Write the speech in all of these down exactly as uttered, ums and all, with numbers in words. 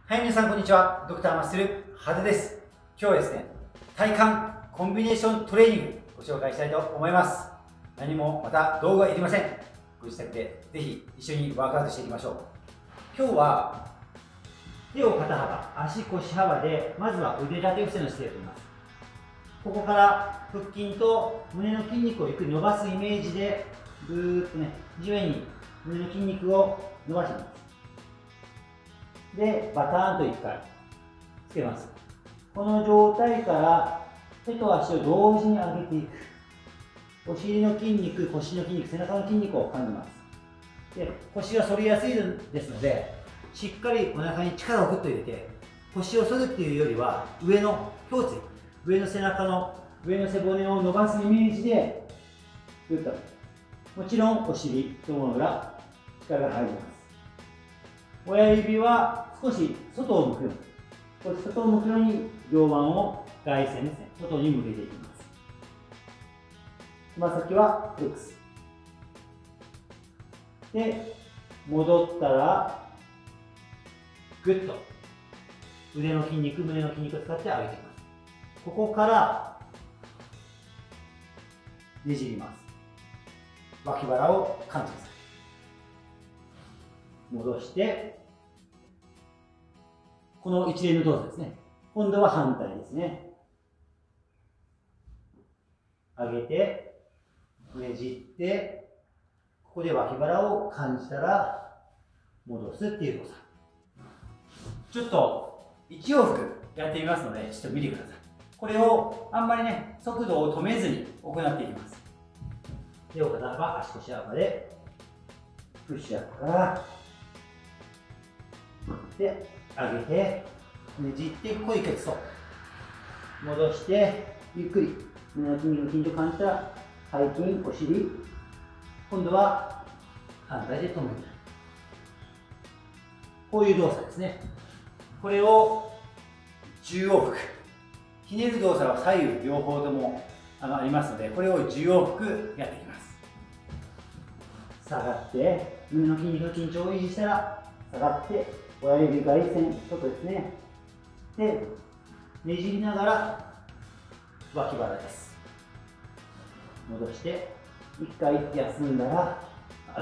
はい、皆さんこんにちは。ドクターマッスルハデです。今日はですね、体幹コンビネーショントレーニングご紹介したいと思います。何もまた道具はいりません。ご自宅でぜひ一緒にワークアウトしていきましょう。今日は手を肩幅、足腰幅で、まずは腕立て伏せの姿勢をとります。ここから腹筋と胸の筋肉をゆっくり伸ばすイメージで、ぐーっとね、地面に胸の筋肉を伸ばしていきます。で、バターンといっかいつけます。この状態から手と足を同時に上げていく。お尻の筋肉、腰の筋肉、背中の筋肉を感じます。で、腰が反りやすいですので、しっかりお腹に力をグッと入れて、腰を反るっていうよりは、上の胸椎、上の背中の上の背骨を伸ばすイメージでグッと。もちろんお尻、太もも裏、力が入ります。親指は少し外を向くように、こ外を向くように両腕を外旋ですね、外に向けていきます。つま先はフレックス。で、戻ったら、ぐっと腕の筋肉、胸の筋肉を使って上げていきます。ここからねじります。脇腹を感じます。戻して、この一連の動作ですね。今度は反対ですね。上げて、ねじって、ここで脇腹を感じたら、戻すっていう動作。ちょっと、いち往復やってみますので、ちょっと見てください。これを、あんまりね、速度を止めずに行っていきます。手を肩幅、足腰幅で、プッシュアップから、で、上げて、ねじって、ここで一回ストップ。戻して、ゆっくり、胸の筋肉の筋を感じたら、背筋、お尻、今度は反対で止める。こういう動作ですね。これをじゅう往復。ひねる動作は左右両方ともありますので、これをじゅう往復やっていきます。下がって、胸の筋肉の緊張を維持したら、下がって、親指外旋、外ですね。で、ねじりながら脇腹です。戻して、一回休んだら上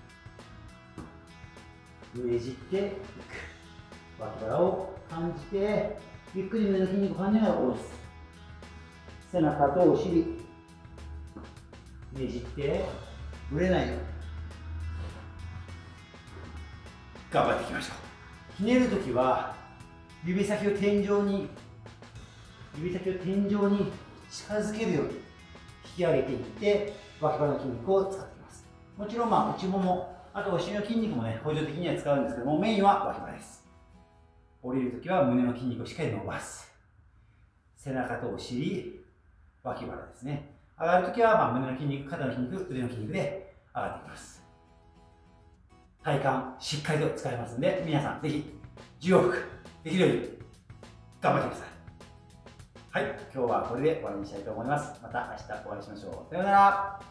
げて、ねじっていく。脇腹を感じて、ゆっくり胸の筋肉を感じながら下ろす。背中とお尻、ねじって、ぶれないように。頑張っていきましょう。ひねるときは、指先を天井に、指先を天井に近づけるように引き上げていって、脇腹の筋肉を使っていきます。もちろん、まあ、内もも、あとお尻の筋肉もね、補助的には使うんですけども、メインは脇腹です。降りるときは胸の筋肉をしっかり伸ばす。背中とお尻、脇腹ですね。上がるときは、まあ、胸の筋肉、肩の筋肉、腕の筋肉で上がっていきます。体幹しっかりと使えますので、皆さんぜひじゅう往復できるように頑張ってください。はい、今日はこれで終わりにしたいと思います。また明日お会いしましょう。さようなら。